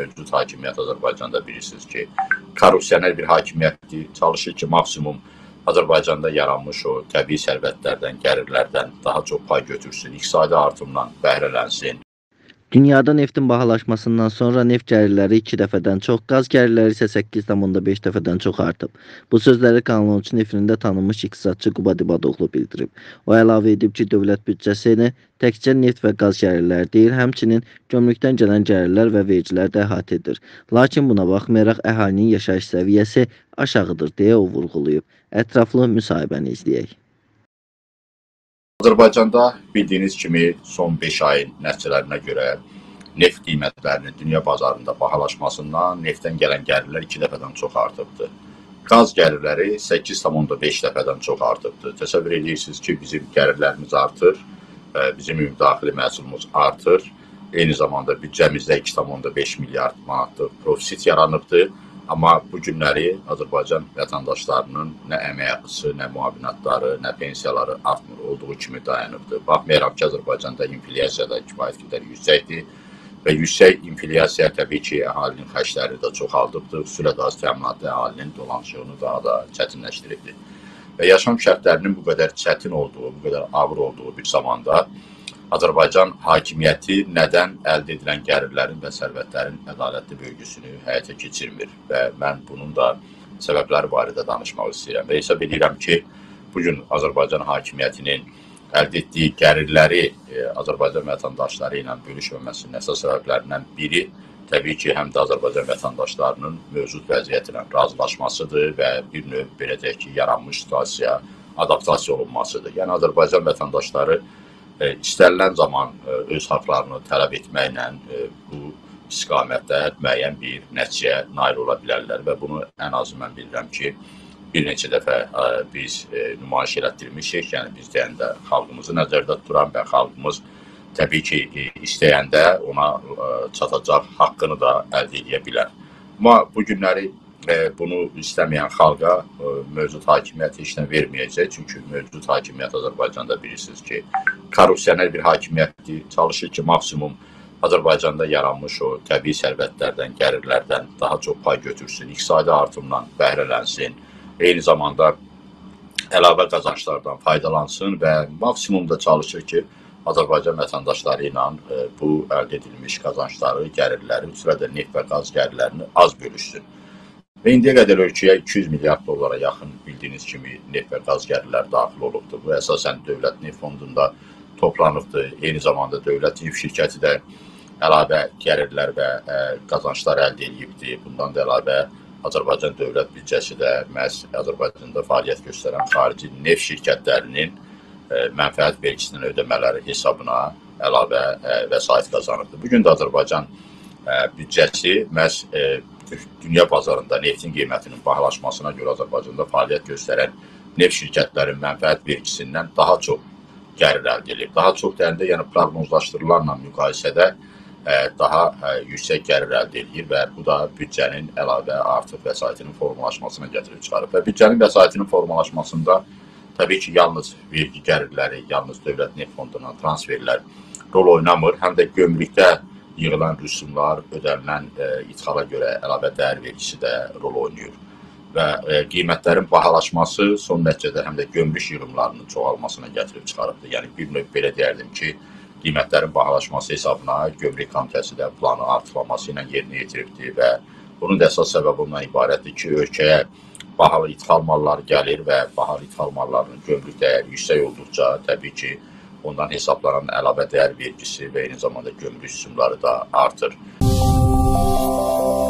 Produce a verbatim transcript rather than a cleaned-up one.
mövcud hakimiyyət Azərbaycanda bilirsiniz ki, korrupsioner bir hakimiyyətdir. Çalışır ki, maksimum Azərbaycanda yaranmış o təbii sərvətlərdən, gəlirlərdən daha çox pay götürsün, iqtisadi artımdan bəhrələnsin. Dünyada neftin bahalaşmasından sonra neft gəlirləri iki dəfədən çox, qaz gəlirləri isə səkkiz nöqtə beş dəfədən çox artıb. Bu sözləri Kanal on iki efirində tanınmış iqtisadçı Quba Dibadoğlu bildirib. O əlavə edib ki, dövlət büdcəsini təkcə neft və qaz gəlirləri deyil, həmçinin gömrükdən gələn gəlirlər və vergilər də əhatə edir. Lakin buna baxmayaraq əhalinin yaşayış səviyyəsi aşağıdır deyə o vurğulayıb. Ətraflı müsahibəni izləyək. Azərbaycanda bildiyiniz kimi son beş ayın nəticələrinə görə neft qiymətlərinin dünya bazarında bahalaşmasından neftdən gələn gəlirlər iki dəfədən çox artıbdır. Qaz gəlirləri səkkiz nöqtə beş dəfədən çox artıbdır. Təsəvvür edirsiniz ki, bizim gəlirlərimiz artır, bizim ümumdaxili məhsulumuz artır. Eyni zamanda büdcəmizdə iki nöqtə beş milyard manatlıq profit yaranıbdır. Amma bu günləri Azərbaycan vətəndaşlarının nə əmək haqqısı, nə müavinatları, nə pensiyaları artmır, olduğu kimi dayanıbdır. Baxmayaraq ki, Azərbaycanda inflyasiya da kifayət qədər yüksəkdir və yüksək inflyasiya təbii ki, əhalinin xərcləri də çoxaldıbdır, xüsusilə qaz təminatı əhalinin dolanışığını daha da çətinləşdiribdir. Və yaşam şərtlərinin bu qədər çətin olduğu, bu qədər ağır olduğu bir zamanda Azərbaycan hakimiyyəti nədən əldə edilən gəlirlərin və sərvətlərin ədalətli bölgüsünü həyata keçirmir və mən bunun da səbəbləri barədə danışmaq istəyirəm. Və hesab edirəm ki, bugün Azərbaycan hakimiyyətinin əldə etdiyi gəlirləri Azərbaycan vətəndaşları ilə bölüşməməsinin əsas səbəblərindən biri təbii ki, həm də Azərbaycan vətəndaşlarının mövcud vəziyyəti ilə razılaşmasıdır və bir növ belə deyək ki, yaranmış situasiyaya adaptasiya olunmasıdır. Yəni Azərbaycan vətəndaşları İstənilən zaman öz haqlarını tələb etməklə bu istiqamətdə müəyyən bir nəticəyə nail ola bilərlər və bunu ən azı mən bilirəm ki, bir neçə dəfə biz nümayiş elətdirmişik, yəni biz deyəndə xalqımızı nəzərdə tuturan və xalqımız təbii ki, istəyəndə ona çatacaq haqqını da əldə edə bilər. Amma bu günləri bunu istəməyən xalqa mövcud hakimiyyət heç nə verməyəcək. Çünki mövcud hakimiyyət Azərbaycanda bilirsiniz ki, korrupsioner bir hakimiyyətdir. Çalışır ki, maksimum Azərbaycanda yaranmış o təbii sərvətlərdən, gəlirlərdən daha çox pay götürsün, iqtisadi artımdan bəhrələnsin, eyni zamanda əlavə qazanclardan faydalansın və maksimumda çalışır ki, Azərbaycan vətəndaşları ilə bu əldə edilmiş qazancları, gəlirləri, xüsusilə də neft və qaz gəlirlərini az bölüşsün. Və indiyə qədər ölkəyə iki yüz milyard dollara yaxın bildiyiniz kimi neft və qaz gəlirləri daxil olubdur. Bu əsasən dövlət neft fondunda toplanıbdır. Eyni zamanda dövlət neft şirkəti də əlavə gəlirlər və qazanclar əldə edibdir. Bundan da əlavə Azərbaycan dövlət büdcəsi də məhz Azərbaycanda fəaliyyət göstərən xarici neft şirkətlərinin mənfəət vergisinin ödəmələri hesabına əlavə vəsait qazanıbdır. Bugün də Azərbaycan büdcəsi məhz dünya bazarında neftin qiymətinin bahalaşmasına görə Azərbaycanda fəaliyyət göstərən neft şirkətlərin mənfəət vergisindən daha çox gəlir əldə edib. Daha çox deyəndə, yəni proqnozlaşdırılanla müqayisədə daha yüksək gəlir əldə edir və bu da büdcənin əlavə artıq vəsaitinin formalaşmasına gətirib çıxarıb. Və büdcənin vəsaitinin formalaşmasında təbii ki, yalnız vergi gəlirləri, yalnız dövlət neft fonduna transferlər rol oynamır, həm də gömrükdə yığılan rüsumlar, ödənilən ithala görə əlavə dəyər vergisi də rol oynayır. Və qiymətlərin bahalaşması son nəticədə həm də gömrük yığımlarının çoxalmasına gətirib çıxarıbdır. Yəni bir növ belə deyərdim ki, qiymətlərin bahalaşması hesabına gömrük komitəsi də planı artırılması ilə yerinə yetiribdir və bunun da əsas səbəbi ondan ibarətdir ki, ölkəyə bahalı ithal mallar gəlir və bahalı ithal mallarının gömrük dəyəri yüksək olduqca təbii ki, ondan hesablanan əlavə dəyər vergisi və eyni zamanda gömrük rüsumları da artır.